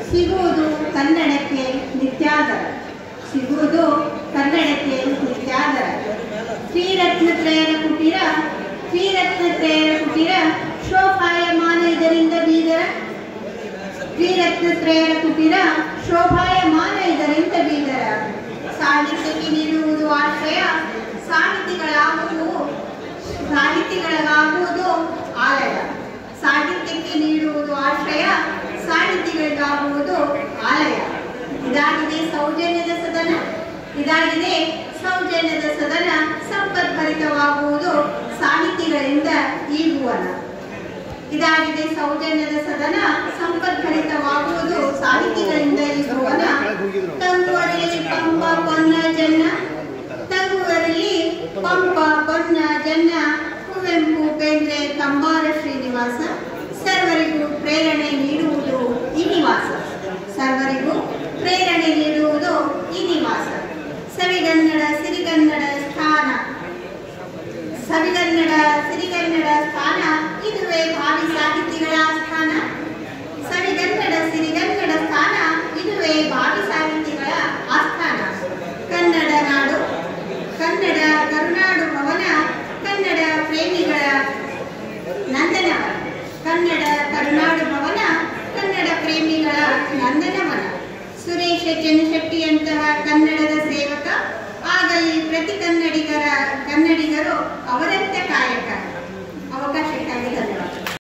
ಸಿಗುವುದು ಕನ್ನಡಕ್ಕೆ ನಿತ್ಯಾದರ, ಸಿಗುವುದು ಕನ್ನಡಕ್ಕೆ ನಿತ್ಯಾದರ. ಶ್ರೀರತ್ನತ್ರಯರ ಕುಟೀರ, ಶ್ರೀರತ್ನತ್ರಯರ ಕುಟೀರ ಶೋಭಾಯಮಾನ ಇದರಿಂದ ಬೀದರ, ಶ್ರೀರತ್ನತ್ರಯರ ಕುಟೀರ ಶೋಭಾಯಮಾನ ಇದರಿಂದ ಬೀದರ. ಸಾಹಿತ್ಯಕ್ಕೆ ನೀಡುವುದು ಆಶ್ರಯ, ಸಾಹಿತಿಗಳಿಗಾಗುವುದು ಆಲಯ. ಸಾಹಿತ್ಯಕ್ಕೆ ನೀಡುವುದು ಆಶ್ರಯ, ಸಾಹಿತಿಗಳಿಗಾಗುವುದು ಆಲಯ. ಇದಾಗಿದೆ ಸೌಜನ್ಯದ ಸದನ, ಇದಾಗಿದೆ ಸೌಜನ್ಯದ ಸದನ. ಸಂಪದ್ಭರಿತವಾಗುವುದು ಸಾಹಿತಿಗಳಿಂದ ಈ ಭುವನ. ಇದಾಗಿದೆ ಸೌಜನ್ಯದ ಸದನ, ಸಂಪದ್ಭರಿತವಾಗುವುದು ಸಾಹಿತಿಗಳಿಂದ ಈ ಭುವನ. ತಂಗುವರಲ್ಲಿ ಪಂಪ ಪೊನ್ನ ಜನ್ನ, ತಂಗುವರಲ್ಲಿ ಪಂಪ ಪೊನ್ನ ಜನ್ನ. ಕುವೆಂಪು ಬೇಂದ್ರೆ ಕಂಬಾರ ಶ್ರೀನಿವಾಸ. ಸರ್ವರಿಗೂ ಪ್ರೇರಣೆ ನೀಡುವುದು ಈ ನಿವಾಸ, ಸರ್ವರಿಗೂ ಪ್ರೇರಣೆ ನೀಡುವುದು ಈ ನಿವಾಸ. ಸವಿಗನ್ನಡ ಸಿರಿಗನ್ನಡ ಸ್ಥಾನ, ಸವಿಗನ್ನಡ ಸಿರಿಗನ್ನಡ ಸ್ಥಾನ. ಇದುವೇ ಭಾವಿ ಸಾಹಿತಿಗಳ ಆಸ್ಥಾನ. ಸವಿಗನ್ನಡ ಸಿರಿಗನ್ನಡ ಸ್ಥಾನ, ಇದುವೇ ಭಾವಿ ಸಾಹಿತಿಗಳ ಆಸ್ಥಾನ. ಕನ್ನಡ ನಾಡು, ಕನ್ನಡ ಕರುನಾಡು ಭವನ, ಕನ್ನಡ ಪ್ರೇಮಿಗಳ ನಂದನವನ. ಕನ್ನಡ ಕರುನಾಡು ಭವನ, ಕನ್ನಡ ಪ್ರೇಮಿಗಳ ನಂದನವನ. ಸುರೇಶ ಚನ್ನಶೆಟ್ಟಿಯಂತಹ ಕನ್ನಡದ ಸೇವಕ, ಆಗಲಿ ಪ್ರತಿ ಕನ್ನಡಿಗರು ಅವರಂತೆ ಕಾಯಕ. ಅವಕಾಶಕ್ಕಾಗಿ ಧನ್ಯವಾದ.